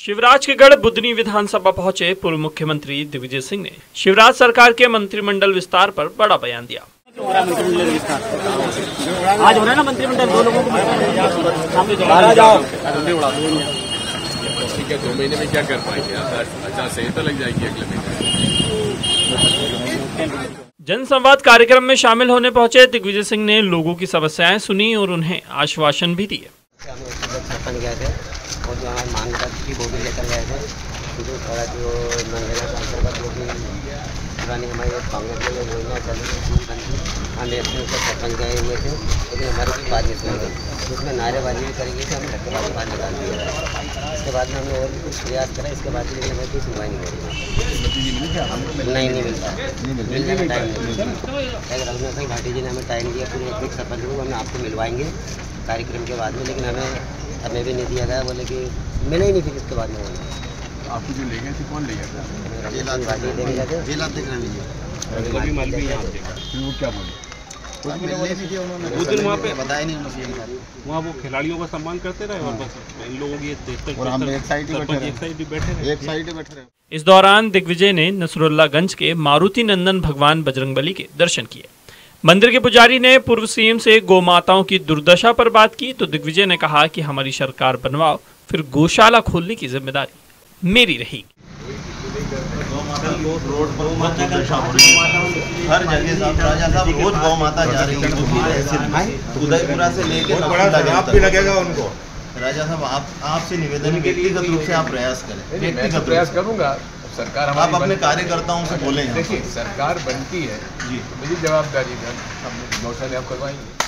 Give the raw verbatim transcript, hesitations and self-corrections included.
शिवराज के गढ़ बुधनी विधानसभा पहुंचे पूर्व मुख्यमंत्री दिग्विजय सिंह ने शिवराज सरकार के मंत्रिमंडल विस्तार पर बड़ा बयान दिया। आज हो रहा है ना मंत्रिमंडल, दो लोगों को ठीक है, दो महीने में क्या कर पाएंगे? आचार संहिता लग जाएगी अगले महीने। जनसंवाद कार्यक्रम में शामिल होने पहुंचे दिग्विजय सिंह ने लोगों की समस्याएं सुनी और उन्हें आश्वासन भी दिए। गए थे और जो हमारी मांग की वो भी लेकर गए थे, जो थोड़ा जो मनरेगा के अंतर्गत जो भी पुरानी हमारी कांग्रेस में जो योजना चली हम अपने उसका सरपंच गए हुए थे, लेकिन हमारी कोई बात नहीं सुनी गई। उसमें नारेबाजी भी करी गई थी, हम धक्केबाजी बाहर निकाल दिया। इसके बाद में हमने और भी कुछ प्रयास करा, इसके बाद भी लेकिन हमें कोई सुनवाई नहीं करी। नहीं नहीं मिलता, मिल जाने टाइम नहीं मिलता। अगर रघुनाथ सिंह भाटी जी ने हमें टाइम दिया पूरे एक सरपंच को, हम आपको मिलवाएंगे कार्यक्रम के बाद में, लेकिन हमें हमें भी नहीं दिया गया। बोले कि मिले ही नहीं। फिर इसके बाद में आपको जो ले गए थे, कौन ले गया था? वो क्या बोले? उस दिन वहाँ पे बताया नहीं उन्होंने, वहाँ वो खिलाड़ियों का सम्मान करते रहे और बस इन लोगों की एक साइड ही बैठे रहे, एक साइड ही बैठे रहे। इस दौरान दिग्विजय ने नसरुल्लागंज के मारुति नंदन भगवान बजरंगबली के दर्शन किए। मंदिर के पुजारी ने पूर्व सीएम से गौ माताओं की दुर्दशा पर बात की तो दिग्विजय ने कहा कि हमारी सरकार बनवाओ, फिर गौशाला खोलने की जिम्मेदारी मेरी रहेगी। हर जगह साहब, राजा साहब रोज गौ माता जा रही है उदयपुरा से लेकर भी लगेगा उनको। राजा साहब आप आपसे निवेदन है, व्यक्तिगत रूप से आप प्रयास करें। व्यक्तिगत प्रयास करूंगा। सरकार आप अपने कार्यकर्ताओं से बोलें। देखिए सरकार बनती है जी, मेरी जवाबदारी है, हम गौशाला आप करवाएंगे।